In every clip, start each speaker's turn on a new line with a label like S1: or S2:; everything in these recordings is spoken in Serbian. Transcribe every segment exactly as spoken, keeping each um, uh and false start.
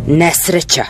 S1: nesreća.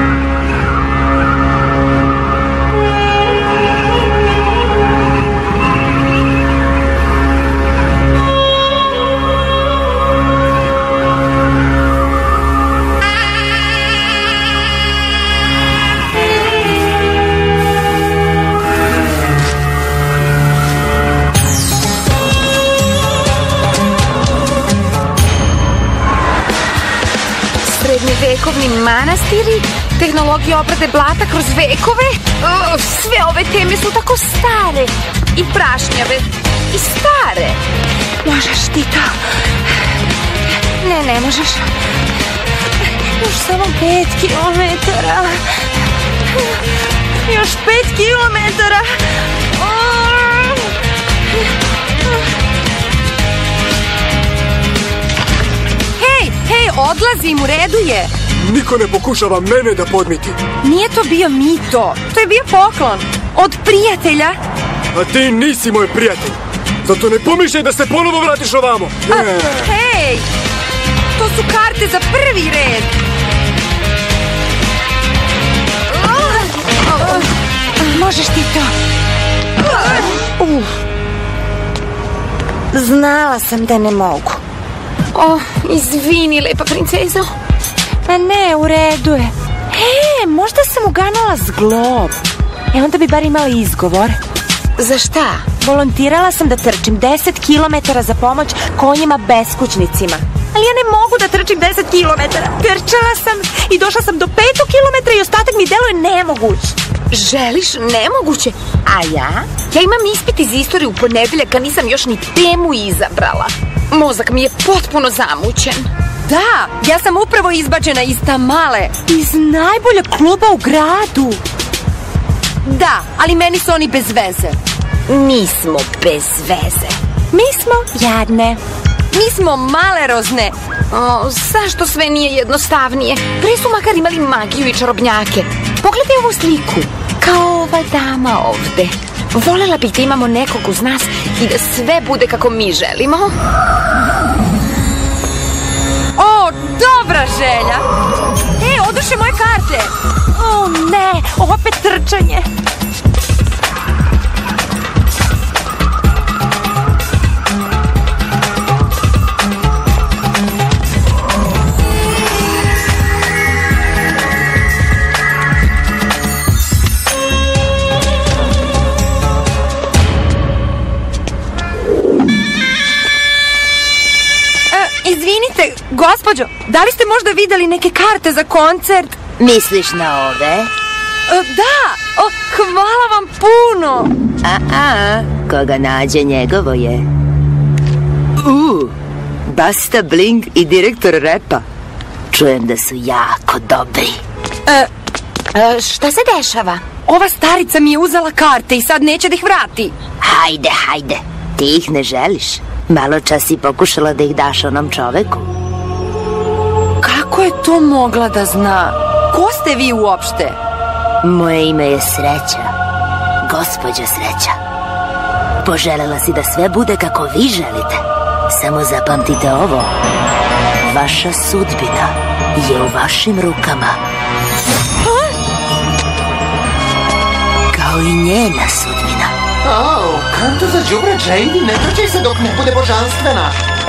S2: Vekovni manastiri, tehnologija obrade blata kroz vekove. O, sve ove teme su tako stare i prašnjave i stare. Možeš ti to? Ne, ne možeš. Još samo pet kilometara. Još pet kilometara. Hej, hej, odlazim, u redu je.
S3: Niko ne pokušava mene da podmiti.
S2: Nije to bio mito, to je bio poklon. Od prijatelja.
S3: A ti nisi moj prijatelj. Zato ne pomišljaj da se ponovo vratiš ovamo.
S2: A, hej, to su karte za prvi red. Možeš ti to.
S1: Uf. Znala sam da ne mogu.
S2: O, izvini, lepa princezo.
S1: Pa ne, u redu je. E, možda sam uganula zglob. E, onda bi bar imala izgovor.
S2: Za šta?
S1: Volontirala sam da trčim deset kilometara za pomoć konjima beskućnicima. Ali ja ne mogu da trčim deset kilometara. Trčala sam i došla sam do petog kilometra i ostatak mi deluje nemoguć.
S2: Želiš nemoguće? A ja? Ja imam ispit iz istorije u ponedeljak, a nisam još ni temu izabrala. Mozak mi je potpuno zamućen.
S1: Da, ja sam upravo izbačena iz Tamale. Iz najboljeg kluba u gradu. Da, ali meni su oni bez veze.
S2: Nismo bez veze.
S1: Mi smo jadne.
S2: Mi smo malerozne. O, zašto sve nije jednostavnije? Pre su makar imali magiju i čarobnjake. Pogledaj ovu sliku. Kao ova dama ovde. Volela bih da imamo nekog uz nas i da sve bude kako mi želimo.
S1: O, dobra želja. E, oduše moje karte. O, ne, opet trčanje. Izvinite, gospođo, da li ste možda videli neke karte za koncert?
S4: Misliš na ove?
S1: Da, o, hvala vam puno.
S4: A-a, koga nađe njegovo je. U, Basta Bling i direktor repa. Čujem da su jako dobri.
S2: E, e, šta se dešava?
S1: Ova starica mi je uzela karte i sad neće da ih vrati.
S4: Hajde, hajde, ti ih ne želiš. Malo čas si pokušala da ih daš onom čoveku.
S1: Kako je to mogla da zna? Ko ste vi uopšte?
S4: Moje ime je Sreća. Gospođa Sreća. Poželela si da sve bude kako vi želite. Samo zapamtite ovo. Vaša sudbina je u vašim rukama.
S1: Ha?
S4: Kao i njena sudbina.
S5: Oh, kanto za đubre, Jade, ne trčaj se dok ne bude božanstvena.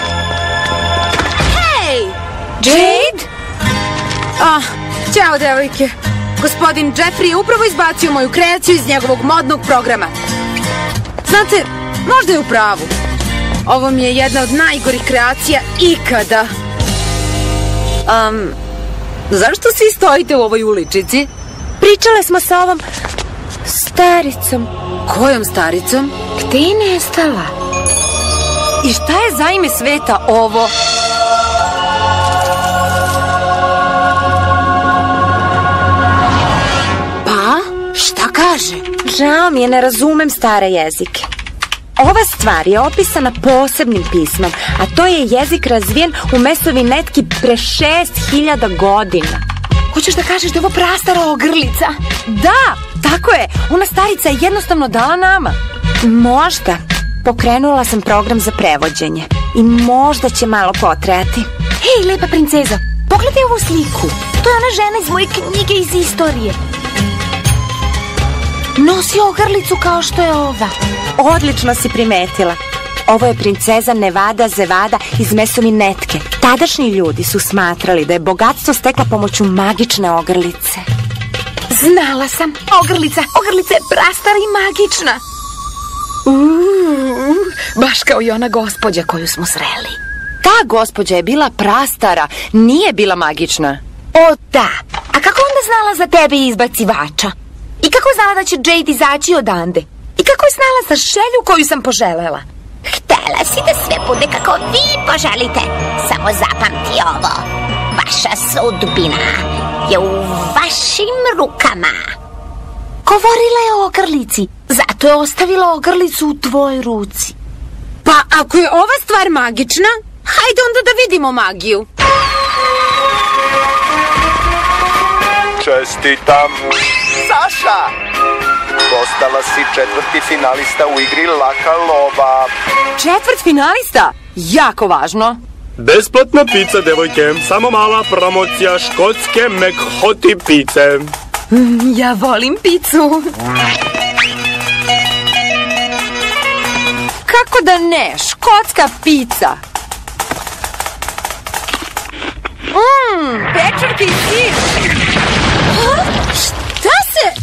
S2: Hej! Jade?
S1: Ah, ćao devojke. Gospodin Jeffrey je upravo izbacio moju kreaciju iz njegovog modnog programa. Znate, možda je u pravu. Ovo mi je jedna od najgorih kreacija ikada. Um, zašto svi stojite u ovoj uličici? Pričale smo sa ovom staricom. Kojom staricom?
S2: Gde je nestala?
S1: I šta je za ime sveta ovo? Pa? Šta kaže? Žao mi je, ne razumem stare jezike. Ova stvar je opisana posebnim pismom, a to je jezik razvijen u Mesovoj netki pre šest hiljada godina.
S2: Hoćeš da kažeš da je ovo prastara ogrlica?
S1: Da, tako je. Ona starica je jednostavno dala nama. Možda. Pokrenula sam program za prevođenje. I možda će malo potrajati.
S2: Hej, lepa princezo, Pogledaj ovu sliku. To je ona žena iz moje knjige iz istorije. Nosi ogrlicu kao što je ova.
S6: Odlično si primetila. Ovo je princeza Nevada Zevada iz Mesovinetke. Tadašnji ljudi su smatrali da je bogatstvo stekla pomoću magične ogrlice.
S2: Znala sam. Ogrlica, ogrlica je prastara i magična. Uuu, baš kao i ona gospođa koju smo sreli.
S6: Ta gospođa je bila prastara, nije bila magična.
S2: O da, a kako onda znala za tebe izbacivača? I kako je znala da će Jade izaći odande? I kako je znala za želju koju sam poželela?
S4: Htela si da sve bude kako vi poželite. Samo zapamti ovo. Vaša sudbina je u vašim rukama.
S2: Govorila je o ogrlici, zato je ostavila ogrlicu u tvojoj ruci.
S1: Pa ako je ova stvar magična, hajde onda da vidimo magiju.
S7: Čestitam! Saša! Postala si četvrti finalista u igri Laka lova.
S6: Četvrt finalista? Jako važno.
S3: Besplatna pizza, devojke. Samo mala promocija škotske McHotty pice.
S2: Ja volim picu.
S6: Kako da ne? Škotska pizza. Mmm, pečurke i sir.
S1: Šta se?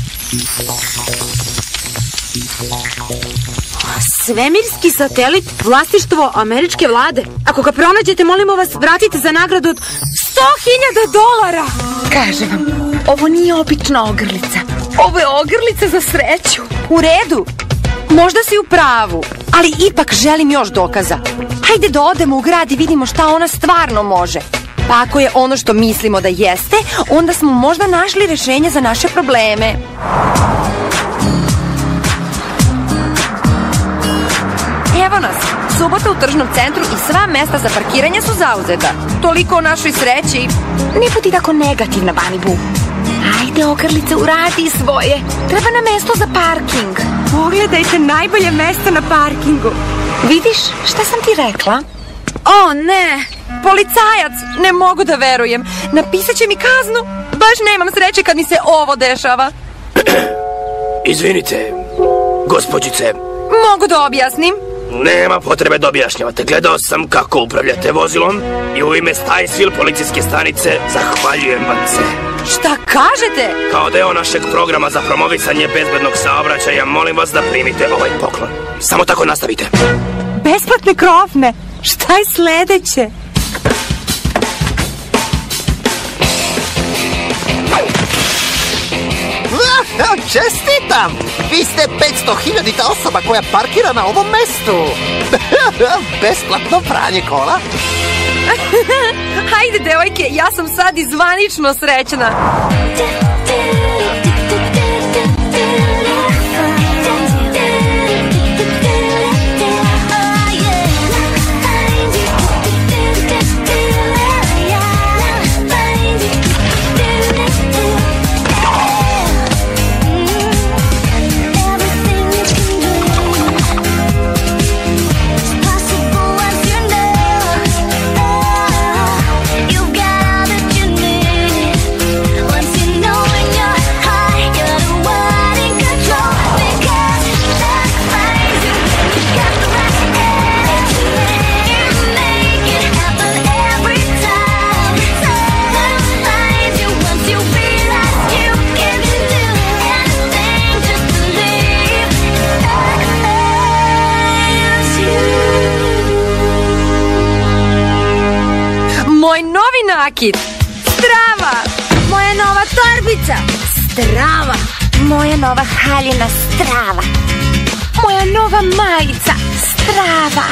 S1: Svemirski satelit, vlasništvo američke vlade. Ako ga pronađete, molimo vas, vratite za nagradu od sto hiljada dolara.
S2: Kažem vam, ovo nije obična ogrlica. Ovo je ogrlica za sreću.
S6: U redu. Možda si u pravu, ali ipak želim još dokaza. Hajde da odemo u grad i vidimo šta ona stvarno može. Pa ako je ono što mislimo da jeste, onda smo možda našli rešenje za naše probleme. Evo nas, subota u tržnom centru i sva mesta za parkiranje su zauzeta. Toliko o našoj sreći.
S2: Ne budi tako negativna, Bunny Boo. Ajde, ogrlice, uradi svoje. Treba nam mesto za parking.
S6: Pogledajte najbolje mesto na parkingu.
S2: Vidiš, šta sam ti rekla?
S1: O, ne.
S6: Policajac, ne mogu da verujem. Napisat će mi kaznu. Baš nemam sreće kad mi se ovo dešava.
S8: Izvinite, gospođice.
S6: Mogu da objasnim?
S8: Nema potrebe da objašnjavate. Gledao sam kako upravljate vozilom i u ime Stajsville policijske stanice zahvaljujem vam se.
S6: Šta kažete?
S8: Kao deo našeg programa za promovisanje bezbednog saobraćaja, molim vas da primite ovaj poklon. Samo tako nastavite.
S6: Besplatne krofne. Šta je sledeće?
S5: Čestitam! Vi ste petsto hiljadita osoba koja parkira na ovom mestu. Besplatno pranje kola.
S6: Hajde, devojke, ja sam sad i zvanično srećna. Moj novi nakit. Strava.
S1: Moja nova torbica. Strava.
S2: Moja nova haljina. Strava. Moja nova majica. Strava.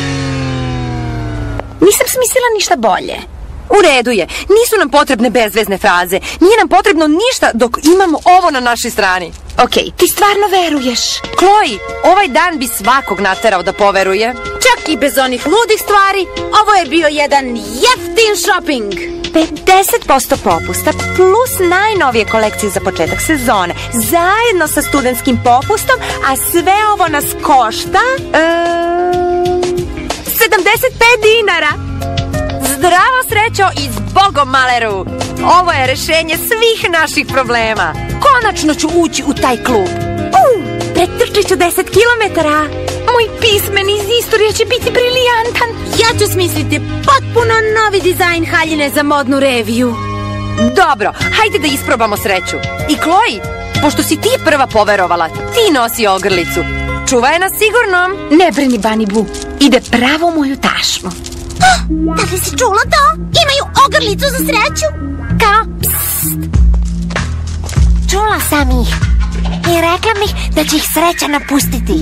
S2: Nisam smislila ništa bolje.
S6: U redu je. Nisu nam potrebne bezvezne fraze. Nije nam potrebno ništa dok imamo ovo na našoj strani.
S2: Okej, ti stvarno veruješ?
S6: Chloe, ovaj dan bi svakog naterao da poveruje.
S1: Čak i bez onih ludih stvari, ovo je bio jedan jeftin shopping.
S6: pedeset posto popusta plus najnovije kolekcije za početak sezone. Zajedno sa studentskim popustom, a sve ovo nas košta... E, sedamdeset pet dinara. Zdravo, Srećo, i zbogom, Maleru! Ovo je rešenje svih naših problema. Konačno ću ući u taj klub. Uh, pretrčit ću deset kilometara.
S1: Moj pismeni iz istorije će biti briljantan. Ja ću smisliti potpuno novi dizajn haljine za modnu reviju.
S6: Dobro, hajde da isprobamo Sreću. I Chloe, pošto si ti prva poverovala, ti nosi ogrlicu. Čuvaj nas sigurno.
S1: Ne brini, Bunny Boo. Ide pravo u moju tašmu.
S9: Da li si čula to? Imaju ogrlicu za Sreću.
S6: Kao? Psst.
S9: Čula sam ih. I rekla mi da će ih Sreća napustiti.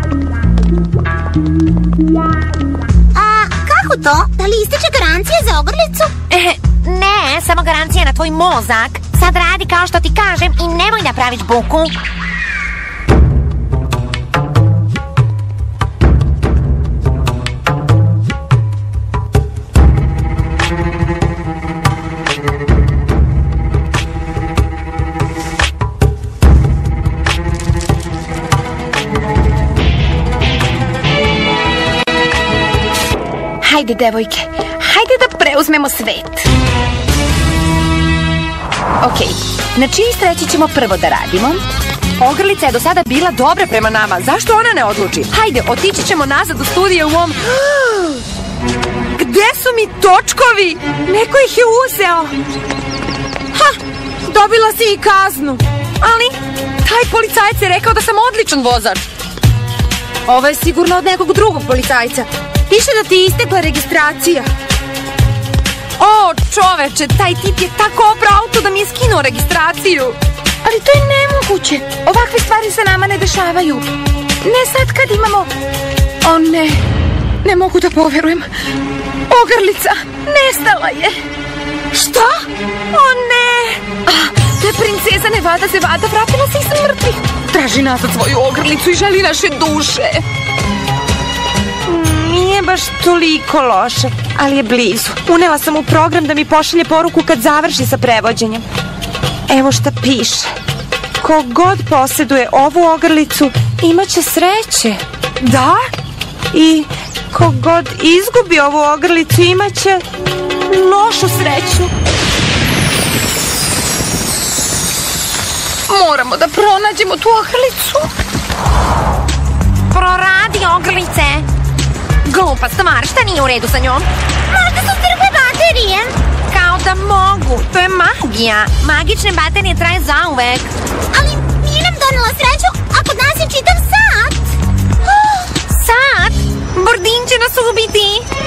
S9: A kako to? Da li ističe garancija za ogrlicu?
S6: E,
S9: ne, samo garancija na tvoj mozak. Sad radi kao što ti kažem i nemoj da praviš buku.
S1: Hajde, devojke, hajde da preuzmemo svet.
S6: Ok, na čiji Sreći ćemo prvo da radimo? Ogrlica je do sada bila dobra prema nama. Zašto ona ne odluči? Hajde, otići ćemo nazad u studiju u ovom... Gde su mi točkovi? Neko ih je uzeo.
S1: Ha, dobila si i kaznu.
S6: Ali, taj policajac je rekao da sam odličan vozač.
S1: Ovo je sigurno od nekog drugog policajca. Piše da ti je istekla registracija.
S6: O, čoveče, taj tip je tako oprao auto da mi je skinuo registraciju.
S1: Ali to je nemoguće. Ovakve stvari se nama ne dešavaju. Ne sad kad imamo... O ne, ne mogu da poverujem. Ogrlica nestala je.
S6: Šta? O ne.
S1: Ah, to je princeza Nevada Zevada, vratila se iz mrtvih. Traži nazad svoju ogrlicu i želi naše duše.
S10: Nije baš toliko loše, ali je blizu. Unela sam u program da mi pošalje poruku kad završi sa prevođenjem. Evo šta piše. Kogod posjeduje ovu ogrlicu, imaće sreće.
S6: Da?
S10: I kogod izgubi ovu ogrlicu, imaće lošu sreću.
S1: Moramo da pronađemo tu ogrlicu.
S9: Proradi ogrlice.
S6: Glupa stvar, šta nije u redu sa njom?
S9: Možda su crkve baterije.
S6: Kao da mogu, to je magija. Magične baterije traje zauvek.
S9: Ali nije nam donela sreću, a kod nas je čitav sat.
S6: Sat? Bordin će nas ubiti.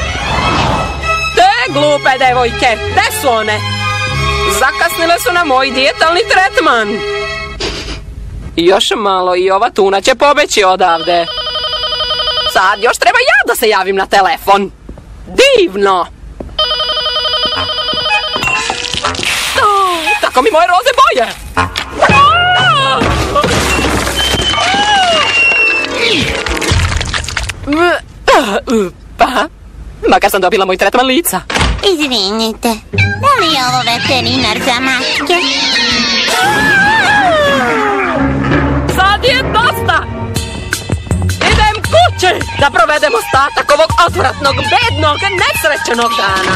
S11: Te glupe devojke, gde su one? Zakasnile su na moj dijetalni tretman. Još malo i ova tuna će pobeći odavde. Sad još treba ja da se javim na telefon. Divno! Tako mi moje roze boje! Pa, makar sam dobila moj tretman lica.
S9: Izvinite, da li je ovo veterinar za mačke?
S11: Sad je dosta! Idem kući da provedem ostatak ovog odvratnog, bednog, nesrećenog dana.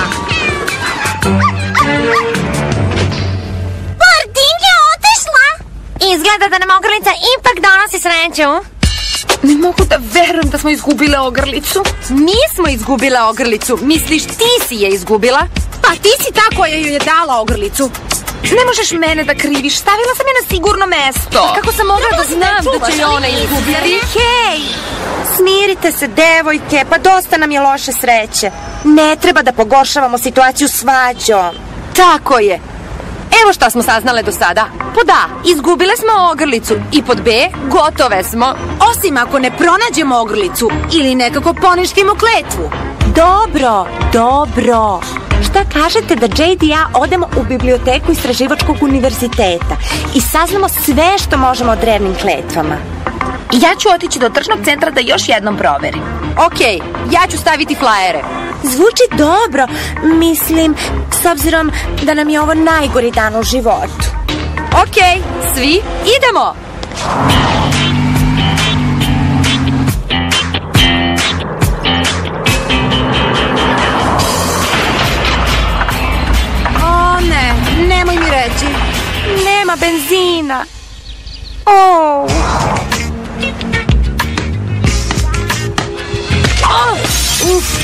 S9: Bordin je otišla!
S6: Izgleda da nam ogrlica ipak donosi sreću.
S1: Ne mogu da verujem da smo izgubile ogrlicu.
S6: Mi smo izgubile ogrlicu. Misliš ti si je izgubila?
S1: Pa ti si ta koja joj je dala ogrlicu. Ne možeš mene da kriviš, stavila sam je na sigurno mesto.
S6: Kako sam mogla da znam da će je ona izgubiti?
S10: Hej, smirite se, devojke, pa dosta nam je loše sreće. Ne treba da pogoršavamo situaciju svađom.
S6: Tako je. Evo šta smo saznale do sada. Pod A, izgubile smo ogrlicu. I pod B, gotove smo.
S1: Osim ako ne pronađemo ogrlicu ili nekako poništimo kletvu.
S10: Dobro, dobro. Šta kažete da Jade i ja odemo u biblioteku Istraživačkog univerziteta i saznamo sve što možemo o drevnim kletvama?
S1: Ja ću otići do tržnog centra da još jednom proverim.
S6: Okej, ja ću staviti flajere.
S10: Zvuči dobro, mislim, s obzirom da nam je ovo najgori dan u životu.
S6: Okej, svi idemo!
S10: nema benzina. Oh. Oh. Uf.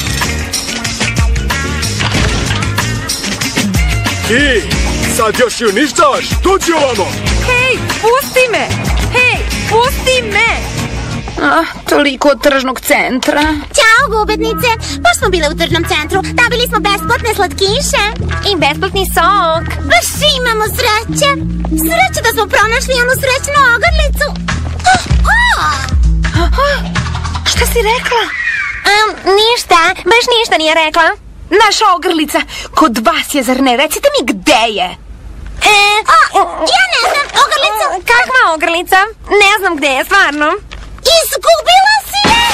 S3: Ti, sad još i uništavaš, dođi ovamo!
S10: Hej, pusti me! Hej, pusti me!
S2: Ah, toliko od tržnog centra.
S9: Ćao, gubednice! Baš smo bile u tržnom centru. Dobili smo besplatne slatkiše. I besplatni sok. Baš imamo sreće. Sreće da smo pronašli onu srećnu ogrlicu. Oh, oh.
S10: Šta si rekla?
S9: Um, ništa, baš ništa nije rekla.
S10: Naša ogrlica, kod vas je, zar ne? Recite mi gde je?
S9: E, o, ja ne znam, ogrlica.
S10: Kakva ogrlica? Ne znam gde je, stvarno.
S9: Izgubila si je!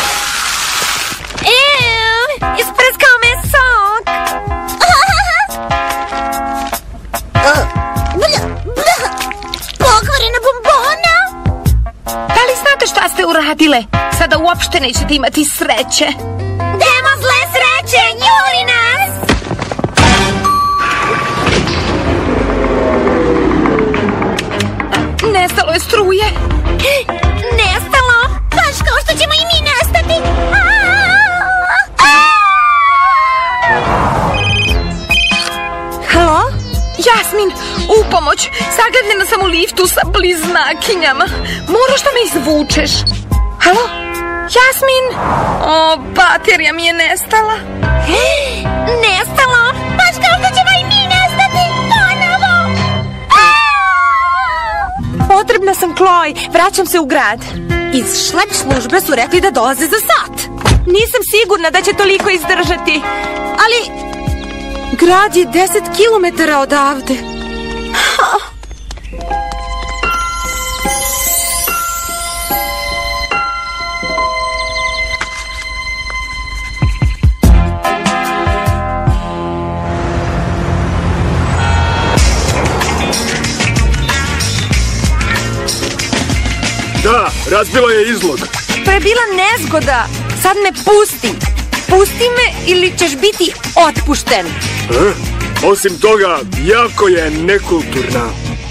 S9: Ew,
S10: isprskao me sok.
S9: Pokvarena bombona.
S10: Da li znate šta ste uradile? Sada uopšte nećete imati sreće.
S9: Demo zle sreće, juri nas!
S10: Nestalo je struje.
S9: Nestalo? Baš kao što ćemo i mi nestati.
S10: Halo? Jasmin, u pomoć. Zaglavljena sam u liftu sa bliznakinjama. Moraš da me izvučeš. Halo? Jasmin? O, baterija mi je nestala.
S9: Nestalo? Baš kao što ćemo i mi nestati. Ponovo.
S10: Potrebna sam Chloe. Vraćam se u grad. Iz šlep službe su rekli da dolaze za sat. Nisam sigurna da će toliko izdržati. Ali grad je deset kilometara odavde.
S3: Da, razbila je izlog.
S10: To je bila nezgoda. Sad me pusti. Pusti me ili ćeš biti otpušten.
S3: E? Osim toga, jako je nekulturna.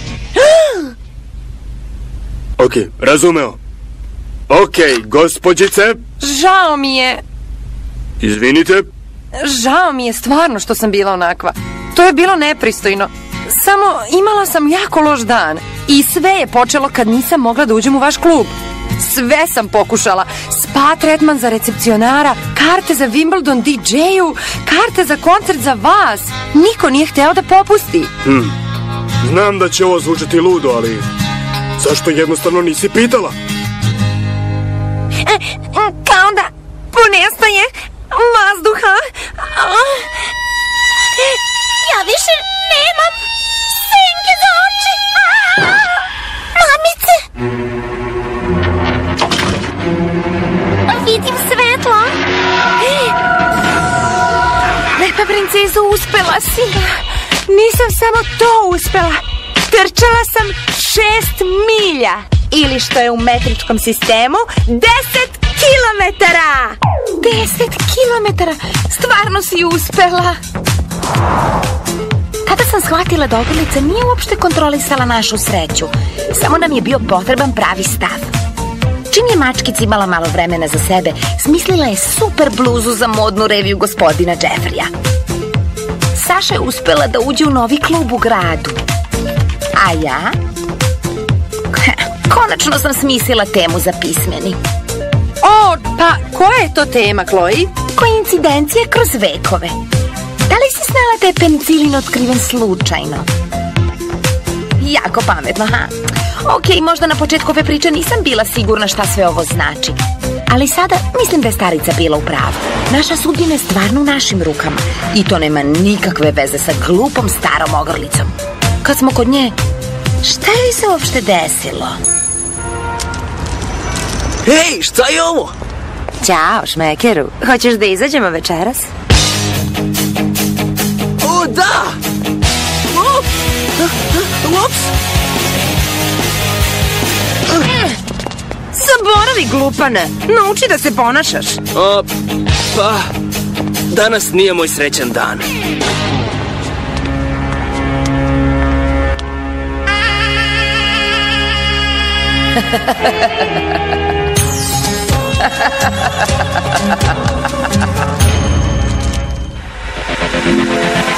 S3: Ok, razumeo. Ok, gospođice.
S10: Žao mi je.
S3: Izvinite.
S10: Žao mi je stvarno što sam bila onakva. To je bilo nepristojno. Samo imala sam jako loš dan. I sve je počelo kad nisam mogla da uđem u vaš klub. Sve sam pokušala. Spa tretman za recepcionara, karte za Wimbledon D J-u, karte za koncert za vas. Niko nije hteo da popusti.
S3: Hm. Znam da će ovo zvučati ludo, ali zašto jednostavno nisi pitala?
S10: E, kao da ponestaje vazduha.
S9: Ja više nemam senke za oči. Mamice! Vidim svetlo.
S10: Lepa princezo, uspela si. Nisam samo to uspela. Trčala sam šest milja. Ili što je u metričkom sistemu, deset kilometara. Deset kilometara. Stvarno si uspela.
S2: Tada sam shvatila da ogrlica nije uopšte kontrolisala našu sreću. Samo nam je bio potreban pravi stav. Čim je mačkica imala malo vremena za sebe, smislila je super bluzu za modnu reviju gospodina Jeffrija. Saša je uspela da uđe u novi klub u gradu. A ja? Konačno sam smislila temu za pismeni.
S10: O, pa koja je to tema, Chloe?
S2: Koincidencije kroz vekove. Da li si znala da je penicilin otkriven slučajno? Jako pametno, ha? Ok, možda na početku ove priče nisam bila sigurna šta sve ovo znači. Ali sada mislim da je starica bila u pravu. Naša sudbina je stvarno u našim rukama. I to nema nikakve veze sa glupom starom ogrlicom. Kad smo kod nje, šta joj se uopšte desilo?
S8: Hej, šta je ovo?
S6: Ćao, šmekeru. Hoćeš da izađemo večeras?
S8: O, da! O! Ups!
S10: Zaboravi, glupane. Nauči da se ponašaš.
S8: O, pa, danas nije moj srećan dan.
S4: Ha